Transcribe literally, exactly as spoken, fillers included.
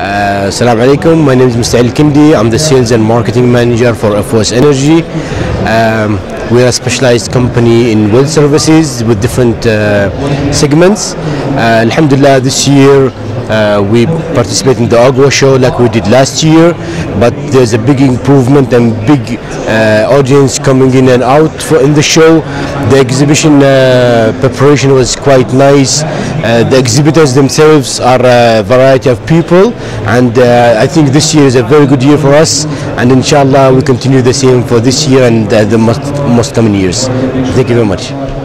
Uh, Assalamu alaikum. My name is Mister El Kindi. I'm the sales and marketing manager for F O S Energy. Um, we are a specialized company in well services with different uh, segments. Uh, Alhamdulillah, this year uh, we participate in the OGWA show like we did last year, but there's a big improvement and big uh, audience coming in and out for in the show. The exhibition uh, preparation was quite nice. Uh, the exhibitors themselves are a variety of people, and uh, I think this year is a very good year for us, and inshallah we continue the same for this year and uh, the most, most coming years. Thank you very much.